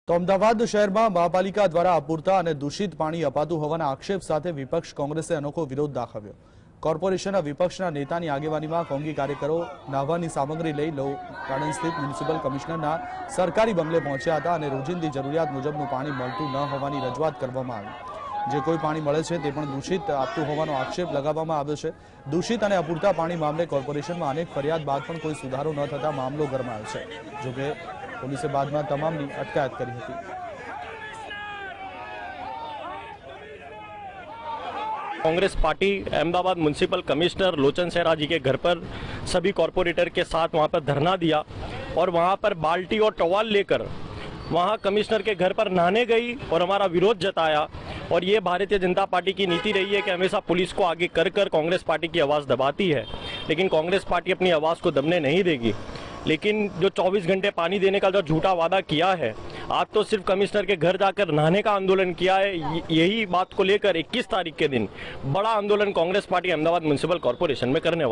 તો અમદાવાદ શહેરમાં મહાપાલિકા દ્વારા અપૂરતા અને દૂષિત પાણી અપાતું હોવાના આક્ષેપ સાથે વિપક્ષ કોંગ્રેસે અનોખો વિરોધ દાખવ્યો। કોર્પોરેશનના વિપક્ષના નેતાની આગેવાનીમાં કોંગી કાર્યકરો નાહવાની સામગ્રી લઈ લો ગાર્ડન સ્થિત મ્યુનિસિપલ કમિશનરના સરકારી બંગલે પહોંચ્યા હતા અને રોજિંદી જરૂરિયાત મુજબનું પાણી મળતું ન હોવાની રજૂઆત કરવામાં આવી। જે કોઈ પાણી મળે છે તે પણ દૂષિત આપતું હોવાનો આક્ષેપ લગાવવામાં આવ્યો છે। દૂષિત અને અપૂરતા પાણી મામલે કોર્પોરેશનમાં અનેક ફરિયાદ બાદ પણ કોઈ સુધારો ન થતા મામલો ગરમાયો છે। જોકે પોલીસે બાદમાં તમામની અટકાયત કરી હતી। Congress party Ahmedabad municipal commissioner Lochan Sehra ji के घर पर सभी कॉरपोरेटर के साथ वहां पर धरना दिया और वहां पर बाल्टी और टॉवल लेकर वहां कमिश्नर के घर पर नहाने गई और हमारा विरोध जताया। और ये भारतीय जनता पार्टी की नीति रही है कि हमेशा पुलिस को आगे कर कर कांग्रेस पार्टी की आवाज़ दबाती है, लेकिन कांग्रेस पार्टी अपनी आवाज़ को दबने नहीं देगी। लेकिन जो 24 घंटे पानी देने का जो झूठा वादा किया है, आज तो सिर्फ कमिश्नर के घर जाकर नहाने का आंदोलन किया है। यही बात को लेकर 21 तारीख के दिन बड़ा आंदोलन Congress party Ahmedabad municipal corporation में करने